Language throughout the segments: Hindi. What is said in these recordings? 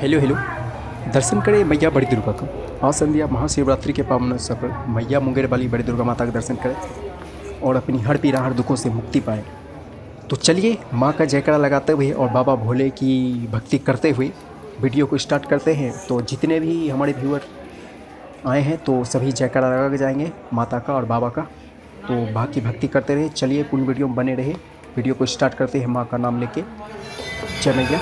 Hello hello. दर्शन करें मैया बड़ी दुर्गा का। आज संध्या महाशिवरात्रि के पावन अवसर पर मैया मुंगेर वाली बड़ी दुर्गा माता का दर्शन करें और अपनी हर पीड़ा हर दुखों से मुक्ति पाएं। तो चलिए माँ का जयकारा लगाते हुए और बाबा भोले की भक्ति करते हुए वीडियो को स्टार्ट करते हैं। तो जितने भी हमारे व्यूअर आए हैं तो सभी जयकारा लगा के जाएंगे माता का और बाबा का। तो माँ की भक्ति करते रहे। चलिए पूर्ण वीडियो में बने रहे। वीडियो को स्टार्ट करते हैं माँ का नाम लेके। जय मैया।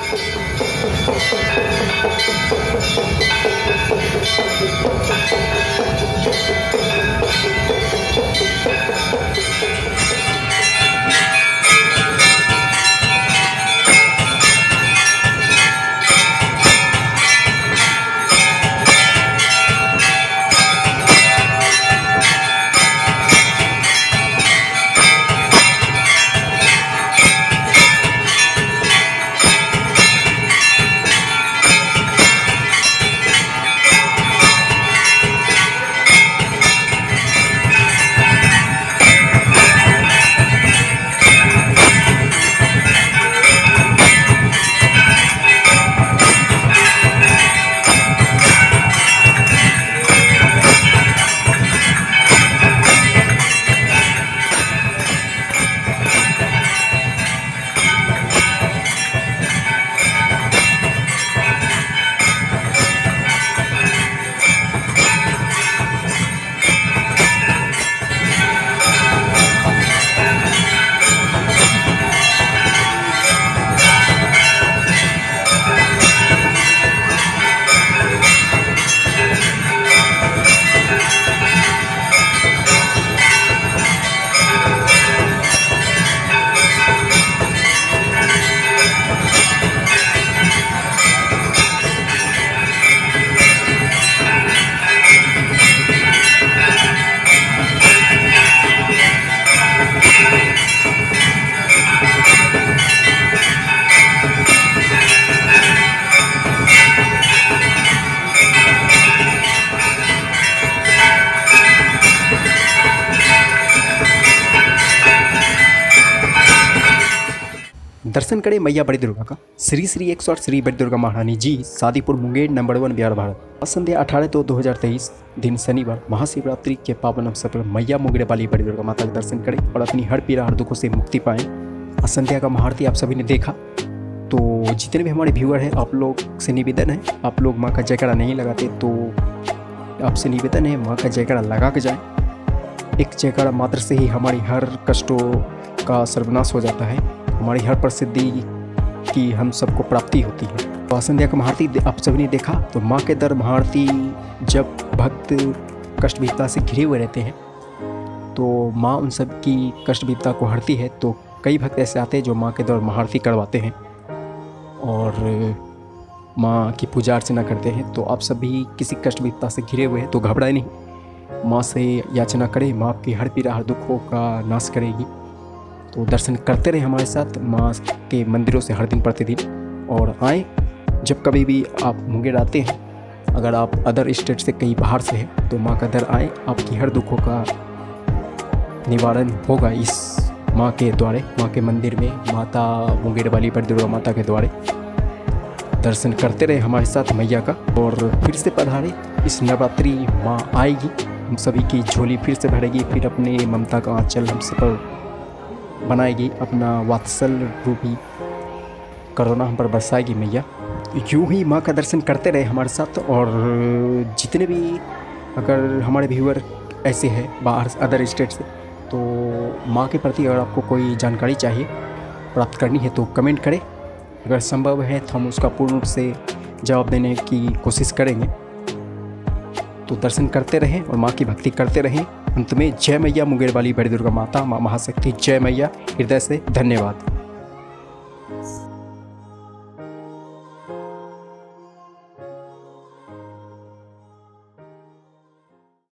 दर्शन करें मैया बड़ी दुर्गा का। श्री श्री 108 श्री बड़ी दुर्गा महारानी जी, शादीपुर मुंगेर नंबर 1 बिहार भारत। संध्या 18/2/2023 दिन शनिवार महाशिवरात्रि के पावन अवसर पर मैया मुंगेर वाली बड़ी दुर्गा माता का दर्शन करें और अपनी हर पीड़ा हर दुखों से मुक्ति पाएं। संध्या का महाआरती आप सभी ने देखा। तो जितने भी हमारे व्यूअर हैं आप लोग से निवेदन है, आप लोग माँ का जयकारा नहीं लगाते तो आपसे निवेदन है माँ का जयकारा लगा के जाएँ। एक जयकारा मात्र से ही हमारी हर कष्टों का सर्वनाश हो जाता है, हमारी हर प्रसिद्धि की हम सबको प्राप्ति होती है। तो संध्या का महाआरती आप सभी ने देखा। तो माँ के दर महाआरती जब भक्त कष्ट विपदा से घिरे हुए रहते हैं तो माँ उन सब की कष्ट विपदा को हरती है। तो कई भक्त ऐसे आते हैं जो माँ के दर महाआरती करवाते हैं और माँ की पूजा अर्चना करते हैं। तो आप सभी किसी कष्ट विपदा से घिरे हुए हैं तो घबराए नहीं, माँ से याचना करें, माँ आपकी हर पीड़ा हर दुखों का नाश करेगी। तो दर्शन करते रहे हमारे साथ माँ के मंदिरों से हर दिन प्रतिदिन। और आए जब कभी भी आप मुंगेर आते हैं, अगर आप अदर स्टेट से कहीं बाहर से हैं तो माँ का दर आए, आपकी हर दुखों का निवारण होगा इस माँ के द्वारे, माँ के मंदिर में, माता मुंगेर वाली बड़ी दुर्गा माता के द्वारे। दर्शन करते रहे हमारे साथ मैया का। और फिर से पधारे, इस नवरात्रि माँ आएगी, हम सभी की झोली फिर से भरेगी, फिर अपने ममता का आंचल हम सब पर बनाएगी, अपना वात्सल्य रूपी करुणा हम पर बरसाएगी मैया। यूँ ही माँ का दर्शन करते रहे हमारे साथ। और जितने भी अगर हमारे व्यूअर ऐसे हैं बाहर अदर स्टेट से तो माँ के प्रति अगर आपको कोई जानकारी चाहिए प्राप्त करनी है तो कमेंट करें, अगर संभव है तो हम उसका पूर्ण रूप से जवाब देने की कोशिश करेंगे। तो दर्शन करते रहें और माँ की भक्ति करते रहें। अंत में जय मैया मुंगेर वाली बड़ी दुर्गा माता, माँ महाशक्ति, जय मैया। हृदय से धन्यवाद।